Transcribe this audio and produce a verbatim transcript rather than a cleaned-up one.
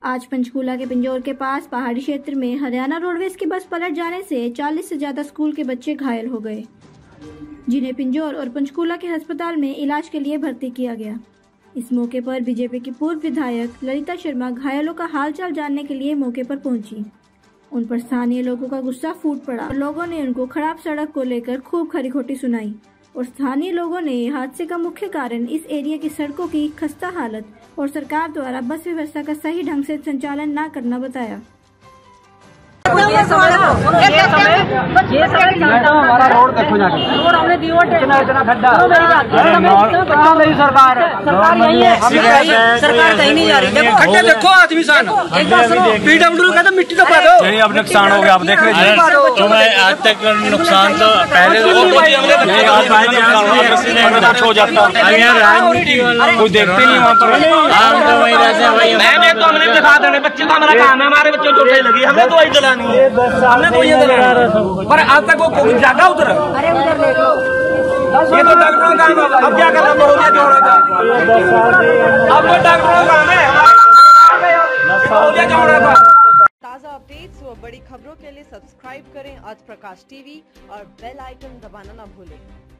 आज पंचकूला के पिंजौर के पास पहाड़ी क्षेत्र में हरियाणा रोडवेज की बस पलट जाने से चालीस से ज्यादा स्कूल के बच्चे घायल हो गए, जिन्हें पिंजौर और पंचकूला के अस्पताल में इलाज के लिए भर्ती किया गया। इस मौके पर बीजेपी की पूर्व विधायक ललिता शर्मा घायलों का हालचाल जानने के लिए मौके पर पहुंची। उन पर स्थानीय लोगों का गुस्सा फूट पड़ा और लोगों ने उनको खराब सड़क को लेकर खूब खरी खोटी सुनाई और स्थानीय लोगों ने हादसे का मुख्य कारण इस एरिया की सड़कों की खस्ता हालत और सरकार द्वारा बस व्यवस्था का सही ढंग से संचालन न करना बताया। ये समय ये समय जानता हूँ हमारा रोड देखो जाके रोड हमने दिया इतना इतना खड्डा कहाँ मेरी सरकार है सरकार यही है सरकार कहीं नहीं जा रही। देखो खड्डे देखो आदमी सान एक बार सुनो पीडब्ल्यू कहते मिट्टी तो पा दो नहीं अब नुकसान हो गया अब देख रहे हैं आज तक नुकसान तो पहले हो जाता कोई देखते नहीं वहाँ पर हम तो वही रहते हैं भाई मैं तो हमने दिखा देने बच्चे का हमारा काम है हमारे बच्चों को चोटें लगी हमने तो वही दिलानी है हमने तो ये दिलाना पर आज तक वो कोई जागा उधर अरे उधर देख लो ये तो डॉक्टरों का काम है अब क्या करना बहुलिया जोड़ा था अब वो डॉक्टरों का काम है बहुलिया जोड़ा था। ताज़ा अपडेट्स व बड़ी खबरों के लिए सब्सक्राइब करें आज प्रकाश टीवी और बेल आइकन दबाना ना भूलें।